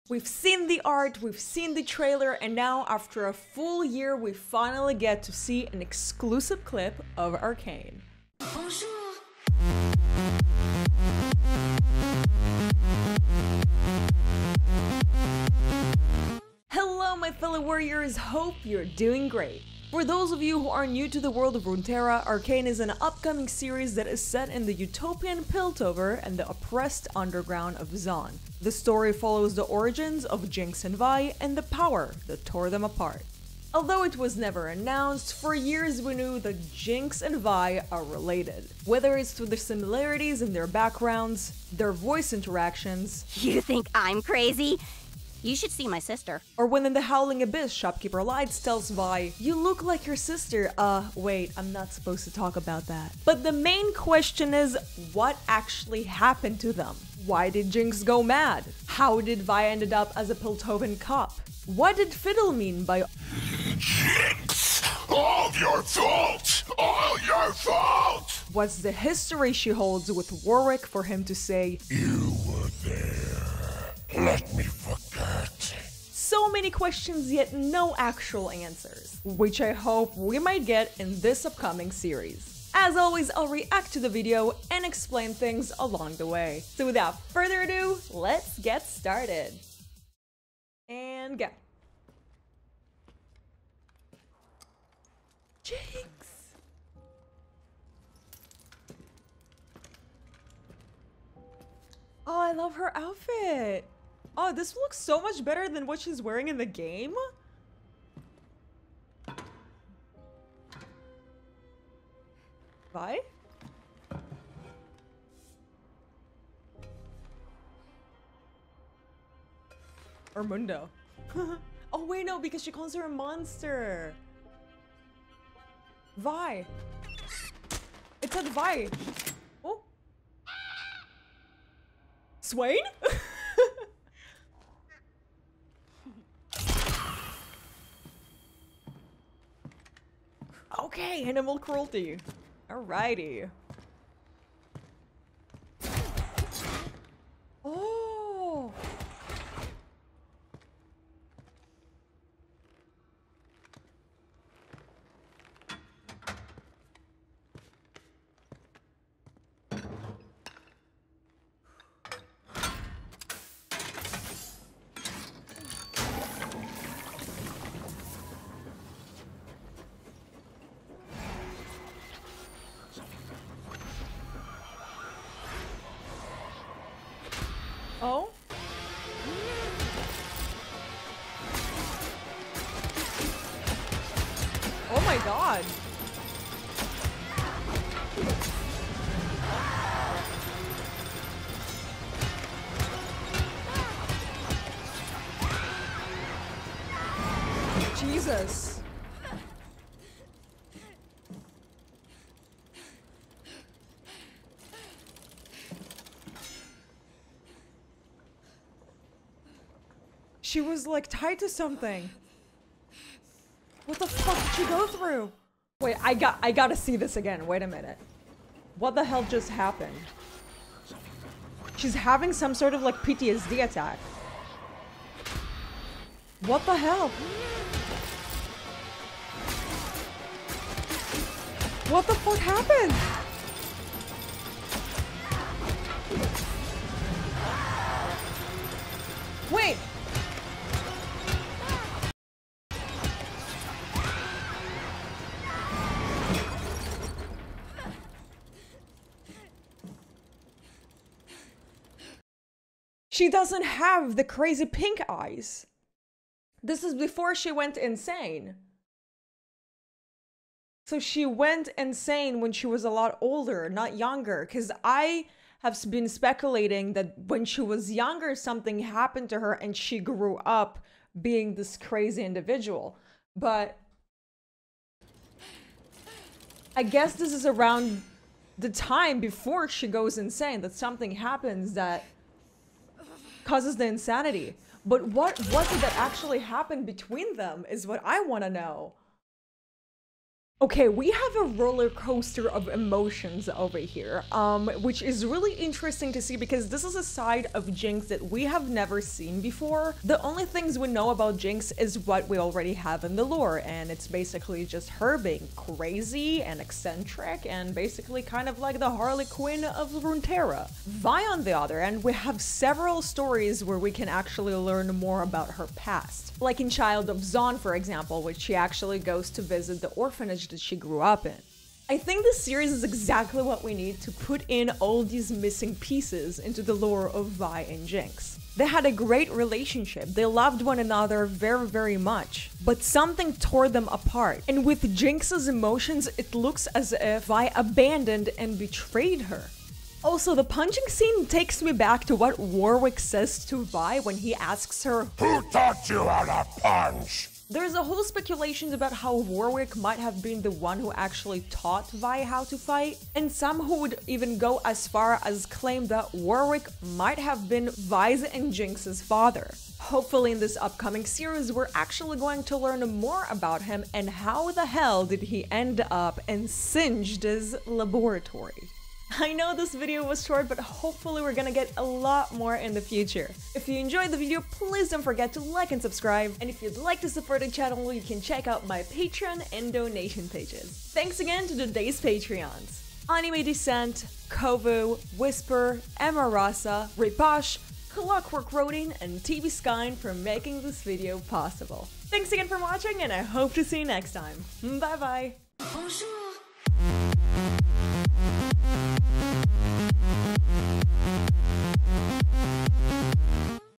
We've seen the art, we've seen the trailer, and now after a full year we finally get to see an exclusive clip of Arcane. Bonjour. Hello my fellow warriors, hope you're doing great. For those of you who are new to the world of Runeterra, Arcane is an upcoming series that is set in the utopian Piltover and the oppressed underground of Zaun. The story follows the origins of Jinx and Vi and the power that tore them apart. Although it was never announced, for years we knew that Jinx and Vi are related. Whether it's through the similarities in their backgrounds, their voice interactions, You think I'm crazy? You should see my sister. or when in the Howling Abyss, Shopkeeper Lights tells Vi, "You look like your sister." Wait, I'm not supposed to talk about that. But the main question is, what actually happened to them? Why did Jinx go mad? How did Vi ended up as a Piltovan cop? What did Fiddle mean by Jinx! All your fault! All your fault! what's the history she holds with Warwick for him to say, You were there. Let me forget. so many questions yet no actual answers, which I hope we might get in this upcoming series. As always, I'll react to the video and explain things along the way. So without further ado, let's get started. And go. Jinx! Oh, I love her outfit. Oh, this looks so much better than what she's wearing in the game. Vi? Or Mundo. Oh wait, no, because she calls her a monster. Vi. It said Vi. Oh. Swain? Okay, animal cruelty. Alrighty. Oh. Oh? Oh my god. Jesus. She was like tied to something. What the fuck did she go through? Wait, I gotta see this again. Wait a minute. What the hell just happened? She's having some sort of like PTSD attack. What the hell? What the fuck happened? Wait. She doesn't have the crazy pink eyes. This is before she went insane. So she went insane when she was a lot older, not younger. Because I have been speculating that when she was younger, something happened to her and she grew up being this crazy individual. But I guess this is around the time before she goes insane that something happens that causes the insanity. But what was it that actually happened between them is what I want to know. Okay, we have a roller coaster of emotions over here, which is really interesting to see because this is a side of Jinx that we have never seen before. The only things we know about Jinx is what we already have in the lore, and it's basically just her being crazy and eccentric and basically kind of like the Harley Quinn of Runeterra. Vi, on the other end, we have several stories where we can actually learn more about her past. Like in Child of Zaun, for example, which she actually goes to visit the orphanage that she grew up in. I think this series is exactly what we need to put in all these missing pieces into the lore of Vi and Jinx. They had a great relationship, they loved one another very, very much, but something tore them apart. And with Jinx's emotions, it looks as if Vi abandoned and betrayed her. Also, the punching scene takes me back to what Warwick says to Vi when he asks her, Who taught you how to punch? There's a whole speculation about how Warwick might have been the one who actually taught Vi how to fight, and some who would even go as far as claim that Warwick might have been Vi's and Jinx's father. Hopefully in this upcoming series we're actually going to learn more about him and how the hell did he end up in Singed's laboratory. I know this video was short, but hopefully we're gonna get a lot more in the future. If you enjoyed the video, please don't forget to like and subscribe, and if you'd like to support the channel, you can check out my Patreon and donation pages. Thanks again to today's Patreons: Anime Descent, Kovu, Whisper, Emma Rasa, Riposh, Clockwork Rodin, and TV Skyn for making this video possible. Thanks again for watching, and I hope to see you next time. Bye bye!